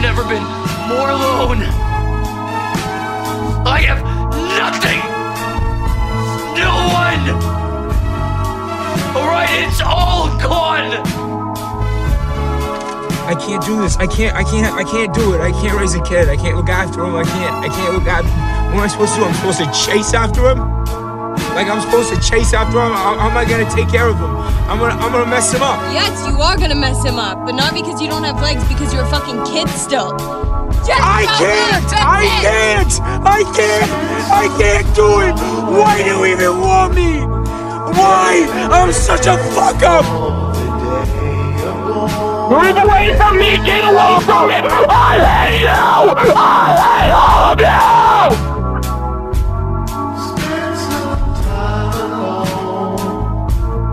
never been more alone. I have nothing. No one. All right, it's all gone. I can't do this. I can't do it. I can't raise a kid. I can't look after him. I can't look after him. What am I supposed to do? I'm supposed to chase after him? Like I'm supposed to chase after him? How am I gonna take care of him? I'm gonna mess him up. Yes, you are gonna mess him up, but not because you don't have legs, because you're a fucking kid still. I can't do it. Why do you even want me? Why? I'm such a fuck up. Move away from me, get away from me! I hate you! I hate all of you! Spend some time alone.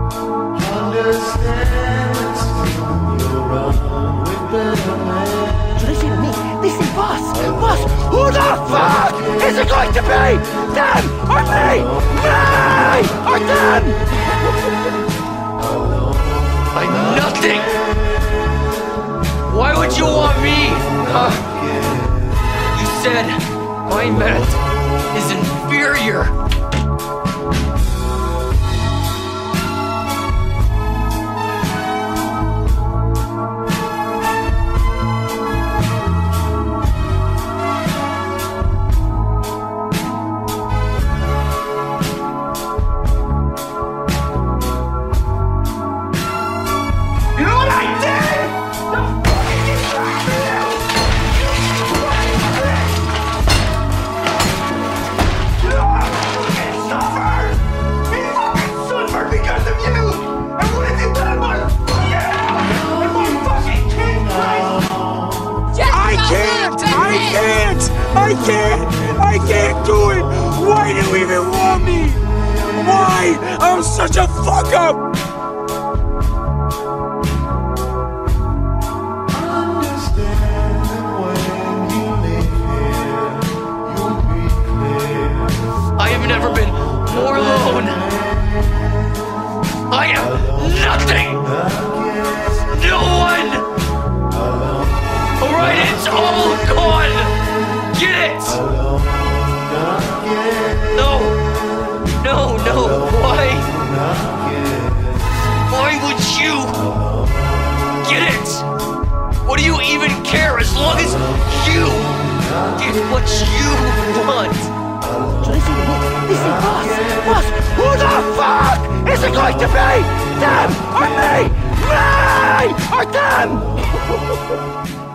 Understand it's you run with better man. So listen to me. Listen, Vass! Vass! Who the fuck is it going to be? Them or me? Me or them? I'm nothing. Why would you want me? You said my meth is inferior. You know what I did? I can't do it. Why do you even want me? Why? I'm such a fuck up. I have never been more alone. I am nothing. No one. All right, it's all gone. Get it. No. Why would you get it? What do you even care as long as you get what you want? So listen, Vass, who the fuck is it going to be? Them or me? Me or them?